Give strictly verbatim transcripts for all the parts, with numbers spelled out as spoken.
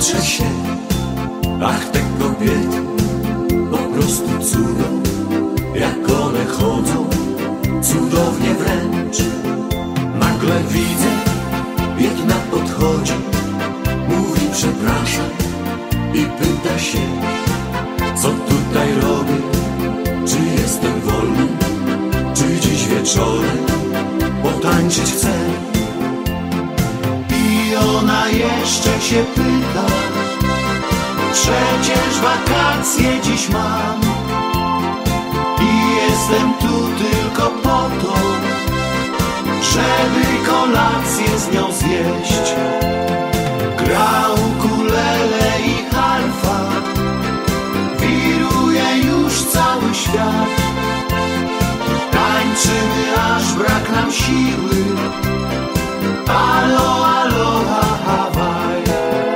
patrzę się, ach te kobiety, po prostu cudo, jak one chodzą, cudownie wręcz. Nagle widzę, jedna podchodzi, mówi przepraszam i pyta się, co tutaj robię, czy jestem wolny, czy dziś wieczorem potańczyć chcę. I ona jeszcze się pyta, przecież wakacje dziś mam i jestem tu tylko po to, żeby kolację z nią zjeść. Gra ukulele i harfa, wiruje już cały świat. Tańczymy, aż brak nam siły. Alo, aloha, Hawaj.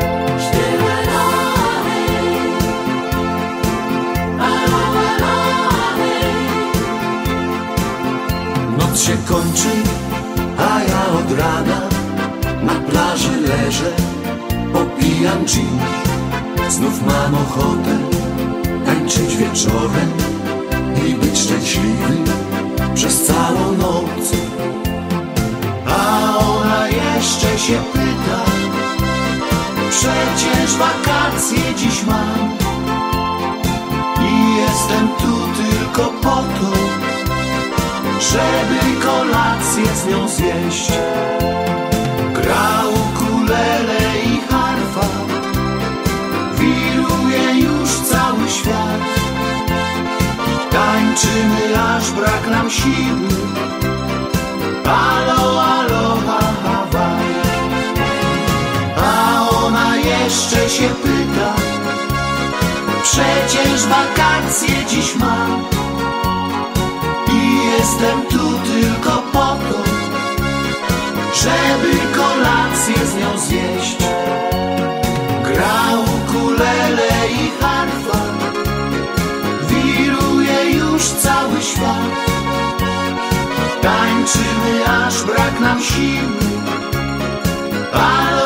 Noc się kończy, a ja od rana na plaży leżę, popijam gin. Znów mam ochotę tańczyć wieczorem i być szczęśliwy przez całą noc. A ona jeszcze się pyta, przecież wakacje dziś mam i jestem tu tylko po to, żeby kolację z nią zjeść. Gra ukulele i harfa, wiruje już cały świat. Tańczymy, aż brak nam siły. Alo, aloha, Hawaj. A ona jeszcze się pyta, przecież wakacje dziś mam i jestem tu tylko po to, żeby kolację z nią zjeść. Gra ukulele i harfa, wiruje już cały świat. Tańczymy, aż brak nam siły.